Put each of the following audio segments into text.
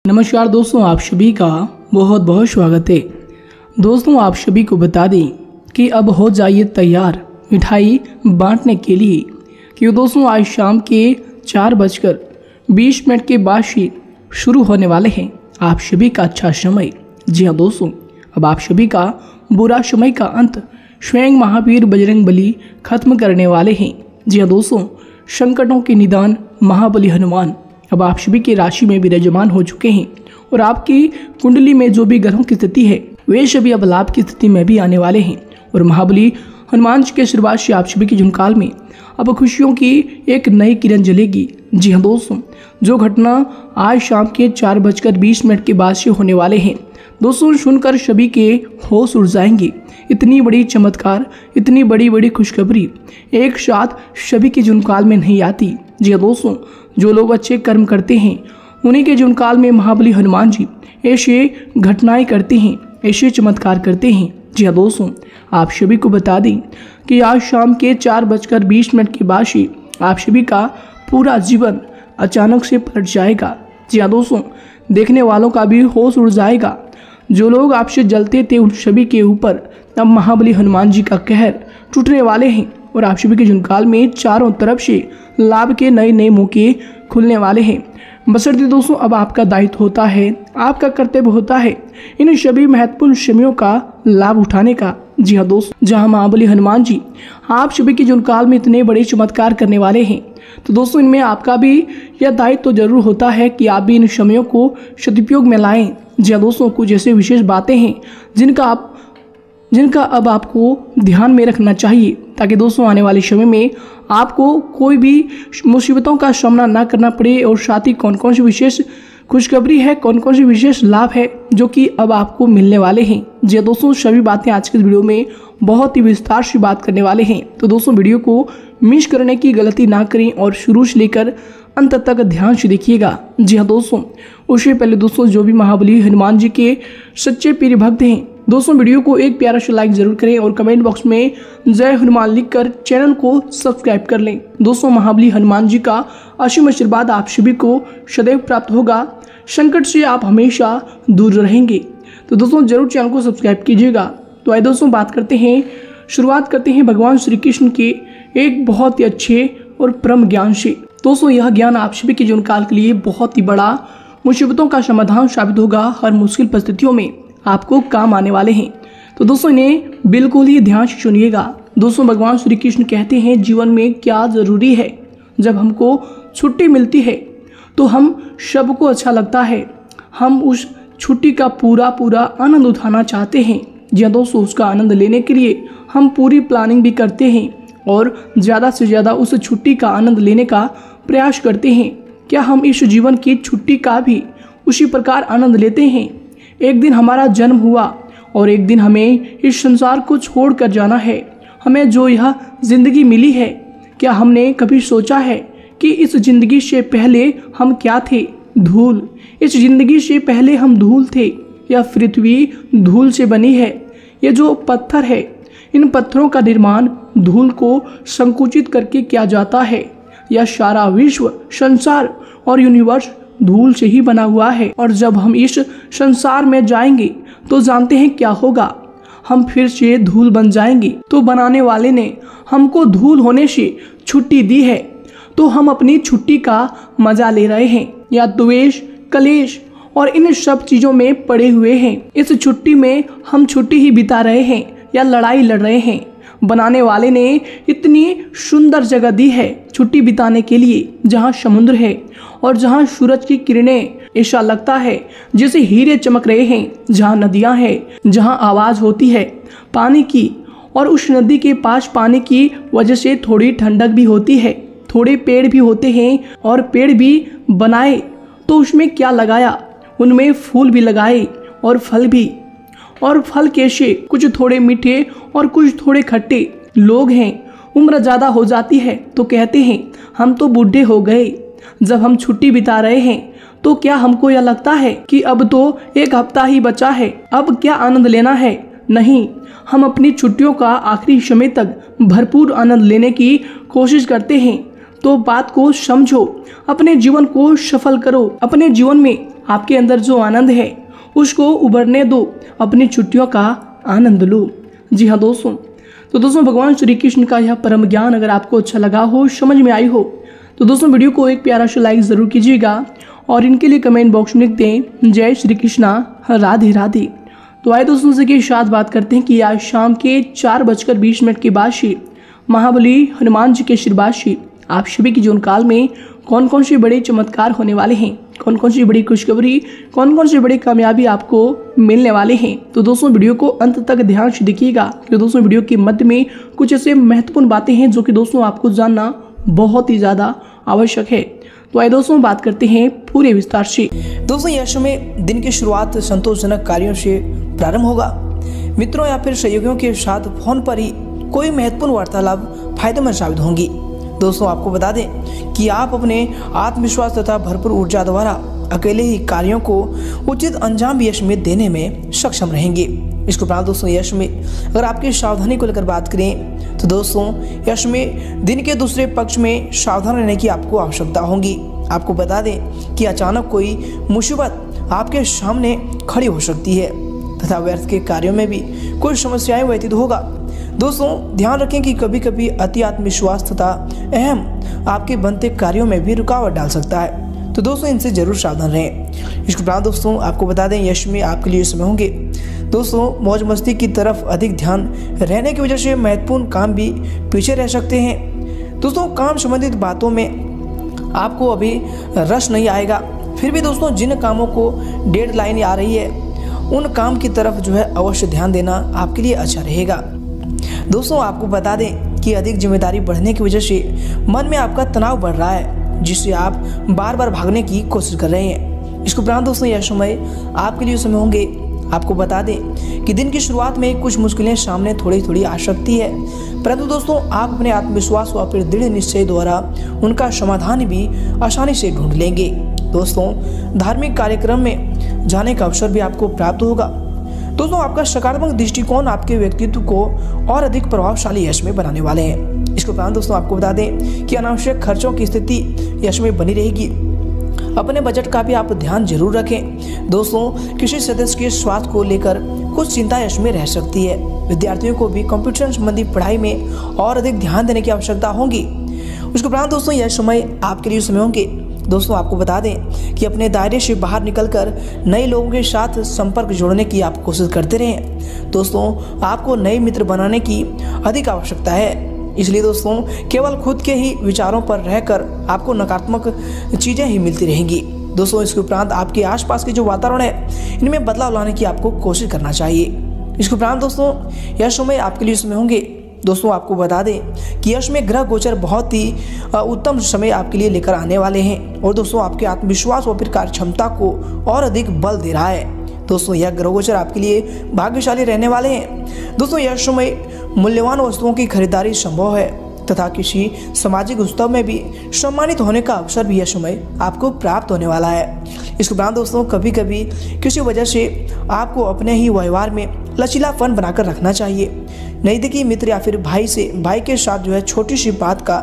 नमस्कार दोस्तों, आप सभी का बहुत बहुत स्वागत है। दोस्तों, आप सभी को बता दें कि अब हो जाइए तैयार मिठाई बांटने के लिए, क्योंकि दोस्तों आज शाम के 4:20 के बाद से शुरू होने वाले हैं आप सभी का अच्छा समय। जी हाँ दोस्तों, अब आप सभी का बुरा समय का अंत स्वयं महावीर बजरंगबली खत्म करने वाले हैं। जी हाँ दोस्तों, संकटों के निदान महाबली हनुमान अब आप सभी की राशि में विराजमान हो चुके हैं और आपकी कुंडली में जो भी ग्रहों की स्थिति है वे सभी अब लाभ की स्थिति में भी आने वाले हैं और महाबली हनुमान जी के आशीर्वाद से आप सभी के जीवन काल में अब खुशियों की एक नई किरण जलेगी। जी हाँ दोस्तों, जो घटना आज शाम के 4:20 के बाद से होने वाले हैं दोस्तों, सुनकर सभी के होश उड़ जाएंगे। इतनी बड़ी चमत्कार, इतनी बड़ी बड़ी खुशखबरी एक साथ सभी के जीवन काल में नहीं आती। जी हाँ दोस्तों, जो लोग अच्छे कर्म करते हैं उन्हीं के जीवन काल में महाबली हनुमान जी ऐसे घटनाएं करते हैं, ऐसे चमत्कार करते हैं। जी हाँ दोस्तों, आप सभी को बता दें कि आज शाम के 4:20 के बाद से आप सभी का पूरा जीवन अचानक से पलट जाएगा। जी हाँ दोस्तों, देखने वालों का भी होश उड़ जाएगा। जो लोग आपसे जलते थे उन सभी के ऊपर अब महाबली हनुमान जी का कहर टूटने वाले हैं और आप सभी के जीवन काल में चारों तरफ से लाभ के नए नए मौके खुलने वाले हैं। बशर्ते दोस्तों अब आपका दायित्व होता है, आपका कर्तव्य होता है इन सभी महत्वपूर्ण समयों का लाभ उठाने का। जी हाँ दोस्तों, जहाँ महाबली हनुमान जी आप सभी के जीवन काल में इतने बड़े चमत्कार करने वाले हैं, तो दोस्तों इनमें आपका भी यह दायित्व तो जरूर होता है कि आप भी इन समयों को सदुपयोग में लाएं। जी हाँ दोस्तों, कुछ ऐसे विशेष बातें हैं जिनका अब आपको ध्यान में रखना चाहिए, ताकि दोस्तों आने वाले समय में आपको कोई भी मुसीबतों का सामना ना करना पड़े। और साथ ही कौन कौन सी विशेष खुशखबरी है, कौन कौन सी विशेष लाभ है जो कि अब आपको मिलने वाले हैं। जी दोस्तों, सभी बातें आज के वीडियो में बहुत ही विस्तार से बात करने वाले हैं, तो दोस्तों वीडियो को मिस करने की गलती ना करें और शुरू से लेकर अंत तक ध्यान से देखिएगा। जी हाँ दोस्तों, उससे पहले दोस्तों जो भी महाबली हनुमान जी के सच्चे प्रिय भक्त हैं दोस्तों, वीडियो को एक प्यारा सा लाइक जरूर करें और कमेंट बॉक्स में जय हनुमान लिखकर चैनल को सब्सक्राइब कर लें। दोस्तों महाबली हनुमान जी का असीम आशीर्वाद आप सभी को सदैव प्राप्त होगा, संकट से आप हमेशा दूर रहेंगे। तो दोस्तों जरूर चैनल को सब्सक्राइब कीजिएगा। तो आइए दोस्तों शुरुआत करते हैं भगवान श्री कृष्ण के एक बहुत ही अच्छे और परम ज्ञान से। दोस्तों यह ज्ञान आप सभी के जीवन काल के लिए बहुत ही बड़ा मुसीबतों का समाधान साबित होगा। हर मुश्किल परिस्थितियों में आपको काम आने वाले हैं, तो दोस्तों इन्हें बिल्कुल ही ध्यान से सुनिएगा। दोस्तों भगवान श्री कृष्ण कहते हैं जीवन में क्या जरूरी है, जब हमको छुट्टी मिलती है तो हम सबको अच्छा लगता है, हम उस छुट्टी का पूरा आनंद उठाना चाहते हैं। जी दोस्तों, उसका आनंद लेने के लिए हम पूरी प्लानिंग भी करते हैं और ज़्यादा से ज़्यादा उस छुट्टी का आनंद लेने का प्रयास करते हैं। क्या हम इस जीवन की छुट्टी का भी उसी प्रकार आनंद लेते हैं? एक दिन हमारा जन्म हुआ और एक दिन हमें इस संसार को छोड़कर जाना है। हमें जो यह जिंदगी मिली है, क्या हमने कभी सोचा है कि इस जिंदगी से पहले हम क्या थे? धूल। इस जिंदगी से पहले हम धूल थे। यह पृथ्वी धूल से बनी है। ये जो पत्थर है, इन पत्थरों का निर्माण धूल को संकुचित करके किया जाता है। यह सारा विश्व, संसार और यूनिवर्स धूल से ही बना हुआ है। और जब हम इस संसार में जाएंगे तो जानते हैं क्या होगा, हम फिर से धूल बन जाएंगे। तो बनाने वाले ने हमको धूल होने से छुट्टी दी है, तो हम अपनी छुट्टी का मजा ले रहे हैं या द्वेष, कलेश और इन सब चीजों में पड़े हुए हैं। इस छुट्टी में हम छुट्टी ही बिता रहे हैं या लड़ाई लड़ रहे हैं। बनाने वाले ने इतनी सुंदर जगह दी है छुट्टी बिताने के लिए, जहाँ समुद्र है और जहाँ सूरज की किरणें ऐसा लगता है जैसे हीरे चमक रहे हैं, जहाँ नदियाँ हैं, जहाँ आवाज़ होती है पानी की और उस नदी के पास पानी की वजह से थोड़ी ठंडक भी होती है। थोड़े पेड़ भी होते हैं और पेड़ भी बनाए तो उसमें क्या लगाया, उनमें फूल भी लगाए और फल भी। और फल कैसे, कुछ थोड़े मीठे और कुछ थोड़े खट्टे। लोग हैं, उम्र ज़्यादा हो जाती है तो कहते हैं हम तो बूढ़े हो गए। जब हम छुट्टी बिता रहे हैं तो क्या हमको यह लगता है कि अब तो एक हफ्ता ही बचा है, अब क्या आनंद लेना है? नहीं, हम अपनी छुट्टियों का आखिरी समय तक भरपूर आनंद लेने की कोशिश करते हैं। तो बात को समझो, अपने जीवन को सफल करो। अपने जीवन में आपके अंदर जो आनंद है उसको उभरने दो, अपनी छुट्टियों का आनंद लो। जी हाँ दोस्तों, तो दोस्तों भगवान श्री कृष्ण का यह परम ज्ञान अगर आपको अच्छा लगा हो, समझ में आई हो, तो दोस्तों वीडियो को एक प्यारा सा लाइक ज़रूर कीजिएगा और इनके लिए कमेंट बॉक्स में लिख दें जय श्री कृष्णा, राधे राधे। तो आए दोस्तों से के साथ बात करते हैं कि आज शाम के 4:20 के बाद से महाबली हनुमान जी के आशीर्वाद से आप सभी की जीवन काल में कौन कौन से बड़े चमत्कार होने वाले हैं, कौन कौन सी बड़ी खुशखबरी, कौन कौन से बड़ी कामयाबी आपको मिलने वाले हैं। तो दोस्तों वीडियो को अंत तक ध्यान से देखिएगा, क्योंकि दोस्तों वीडियो के मध्य में कुछ ऐसे महत्वपूर्ण बातें हैं जो कि दोस्तों आपको जानना बहुत ही ज़्यादा आवश्यक है। तो आइए दोस्तों बात करते हैं पूरे विस्तार से। दोस्तों यह समय दिन की शुरुआत संतोषजनक कार्यों से प्रारंभ होगा। मित्रों या फिर सहयोगियों के साथ फोन पर ही कोई महत्वपूर्ण वार्तालाप फायदेमंद साबित होंगी। दोस्तों आपको बता दें कि आप अपने आत्मविश्वास तथा भरपूर ऊर्जा द्वारा अकेले ही कार्यों को उचित अंजाम यश में देने में सक्षम रहेंगे। इसके उपरांत दोस्तों यश में अगर आपकी सावधानी को लेकर बात करें तो दोस्तों यश में दिन के दूसरे पक्ष में सावधान रहने की आपको आवश्यकता होगी। आपको बता दें कि अचानक कोई मुसीबत आपके सामने खड़ी हो सकती है तथा व्यर्थ के कार्यों में भी कोई समस्याएं व्यतीत होगा। दोस्तों ध्यान रखें कि कभी कभी अति आत्मविश्वास तथा अहम आपके बनते कार्यों में भी रुकावट डाल सकता है, तो दोस्तों इनसे जरूर सावधान रहें। इसके उपरांत दोस्तों आपको बता दें यश में आपके लिए समय होंगे दोस्तों मौज मस्ती की तरफ अधिक ध्यान रहने की वजह से महत्वपूर्ण काम भी पीछे रह सकते हैं। दोस्तों काम संबंधित बातों में आपको अभी रस नहीं आएगा, फिर भी दोस्तों जिन कामों को डेडलाइन आ रही है उन काम की तरफ जो है अवश्य ध्यान देना आपके लिए अच्छा रहेगा। दोस्तों आपको बता दें कि अधिक जिम्मेदारी बढ़ने की वजह से मन में आपका तनाव बढ़ रहा है, जिससे आप बार बार भागने की कोशिश कर रहे हैं। इसके उपरांत दोस्तों यह समय आपके लिए समय होंगे। आपको बता दें कि दिन की शुरुआत में कुछ मुश्किलें सामने थोड़ी थोड़ी आ सकती है, परंतु दोस्तों आप अपने आत्मविश्वास व फिर दृढ़ निश्चय द्वारा उनका समाधान भी आसानी से ढूंढ लेंगे। दोस्तों धार्मिक कार्यक्रम में जाने का अवसर भी आपको प्राप्त होगा। दोस्तों आपका सकारात्मक दृष्टिकोण आपके व्यक्तित्व को और अधिक प्रभावशाली यश में बनाने वाले हैं। इसके उपरांत दोस्तों आपको बता दें कि अनावश्यक खर्चों की स्थिति यश में बनी रहेगी। अपने बजट का भी आप ध्यान जरूर रखें। दोस्तों किसी सदस्य के स्वास्थ्य को लेकर कुछ चिंता यश में रह सकती है। विद्यार्थियों को भी कंप्यूटर संबंधी पढ़ाई में और अधिक ध्यान देने की आवश्यकता होगी। उसके उपरांत दोस्तों यह समय आपके लिए समय होंगे। दोस्तों आपको बता दें कि अपने दायरे से बाहर निकलकर नए लोगों के साथ संपर्क जोड़ने की आप कोशिश करते रहें। दोस्तों आपको नए मित्र बनाने की अधिक आवश्यकता है, इसलिए दोस्तों केवल खुद के ही विचारों पर रहकर आपको नकारात्मक चीज़ें ही मिलती रहेंगी। दोस्तों इसके उपरांत आपके आसपास के जो वातावरण है इनमें बदलाव लाने की आपको कोशिश करना चाहिए। इसके उपरांत दोस्तों यह समय आपके लिए समय होंगे। दोस्तों आपको बता दें कि यश में ग्रह गोचर बहुत ही उत्तम समय आपके लिए लेकर आने वाले हैं और दोस्तों आपके आत्मविश्वास व फिर कार्य क्षमता को और अधिक बल दे रहा है। दोस्तों यह ग्रह गोचर आपके लिए भाग्यशाली रहने वाले हैं। दोस्तों यह समय मूल्यवान वस्तुओं की खरीदारी संभव है तथा किसी सामाजिक उत्सव में भी सम्मानित होने का अवसर भी यह समय आपको प्राप्त होने वाला है। इसके उपरांत दोस्तों कभी कभी किसी वजह से आपको अपने ही व्यवहार में लचीलापन बनाकर रखना चाहिए। नज़दीकी मित्र या फिर भाई के साथ जो है छोटी सी बात का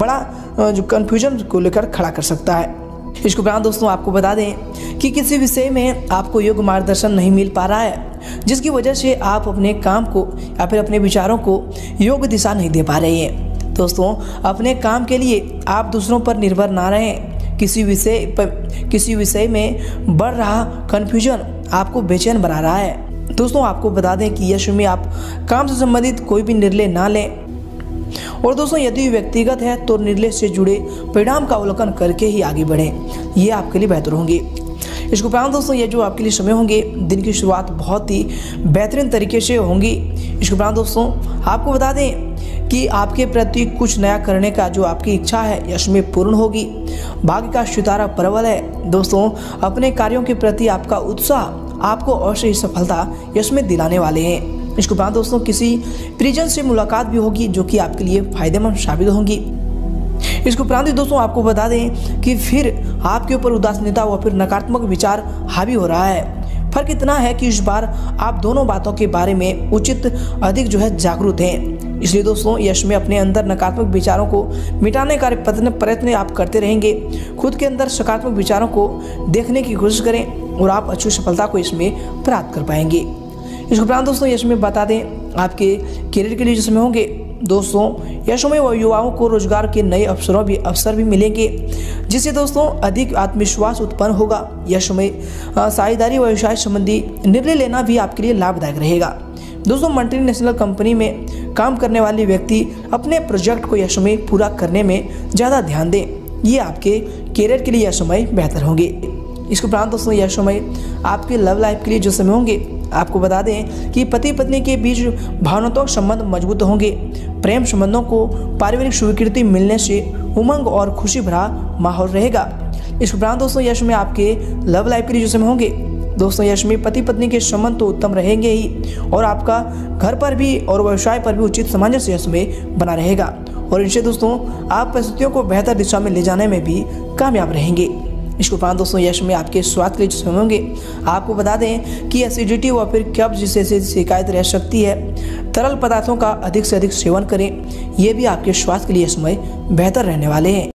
बड़ा जो कन्फ्यूजन को लेकर खड़ा कर सकता है। इसके उपरांत दोस्तों आपको बता दें कि किसी विषय में आपको योग्य मार्गदर्शन नहीं मिल पा रहा है, जिसकी वजह से आप अपने काम को या फिर अपने विचारों को योग्य दिशा नहीं दे पा रहे हैं। दोस्तों अपने काम के लिए आप दूसरों पर निर्भर ना रहें। किसी विषय में बढ़ रहा कन्फ्यूजन आपको बेचैन बना रहा है। दोस्तों आपको बता दें कि यश में आप काम से संबंधित कोई भी निर्णय ना लें और दोस्तों यदि व्यक्तिगत है तो निर्णय से जुड़े परिणाम का अवलोकन करके ही आगे बढ़ें, ये आपके लिए बेहतर होंगे। इसके उपरांत दोस्तों ये जो आपके लिए समय होंगे दिन की शुरुआत बहुत ही बेहतरीन तरीके से होंगी। इसके उपरांत दोस्तों आपको बता दें कि आपके प्रति कुछ नया करने का जो आपकी इच्छा है यश में पूर्ण होगी। भाग्य का सितारा प्रबल है। दोस्तों अपने कार्यों के प्रति आपका उत्साह आपको अवश्य ही सफलता यश में दिलाने वाले हैं। इसके उपरांत दोस्तों किसी परिजन से मुलाकात भी होगी जो कि आपके लिए फायदेमंद साबित होंगी। इसके उपरांत दोस्तों आपको बता दें कि फिर आपके ऊपर उदासीनता व फिर नकारात्मक विचार हावी हो रहा है। फर्क इतना है कि इस बार आप दोनों बातों के बारे में उचित अधिक जो है जागरूक हैं। इसलिए दोस्तों यश में अपने अंदर नकारात्मक विचारों को मिटाने का प्रयत्न आप करते रहेंगे। खुद के अंदर सकारात्मक विचारों को देखने की कोशिश करें और आप अच्छी सफलता को इसमें प्राप्त कर पाएंगे। इसके उपरांत दोस्तों यश में बता दें आपके करियर के लिए जो समय होंगे दोस्तों, यश में युवाओं को रोजगार के नए अवसर भी मिलेंगे, जिससे दोस्तों अधिक आत्मविश्वास उत्पन्न होगा। यश में साझेदारी व्यवसाय संबंधी निर्णय लेना भी आपके लिए लाभदायक रहेगा। दोस्तों मल्टीनेशनल कंपनी में काम करने वाले व्यक्ति अपने प्रोजेक्ट को यश में पूरा करने में ज़्यादा ध्यान दें, ये आपके करियर के लिए यह समय बेहतर होंगे। इसके उपरांत दोस्तों यह समय आपके लव लाइफ के लिए जो समय होंगे, आपको बता दें कि पति पत्नी के बीच भावनात्मक संबंध मजबूत होंगे। प्रेम संबंधों को पारिवारिक स्वीकृति मिलने से उमंग और खुशी भरा माहौल रहेगा। इस उपरांत दोस्तों यश में आपके लव लाइफ के लिए जो समय होंगे दोस्तों, यश में पति पत्नी के संबंध तो उत्तम रहेंगे ही और आपका घर पर भी और व्यवसाय पर भी उचित सामंजस्य यश में बना रहेगा और इनसे दोस्तों आप परिस्थितियों को बेहतर दिशा में ले जाने में भी कामयाब रहेंगे। इसके उपरांत दोस्तों यश में आपके स्वास्थ्य के लिए जो समय होंगे, आपको बता दें कि एसिडिटी व फिर कब्ज जैसे शिकायत रह सकती है। तरल पदार्थों का अधिक से अधिक सेवन करें, ये भी आपके स्वास्थ्य के लिए समय बेहतर रहने वाले हैं।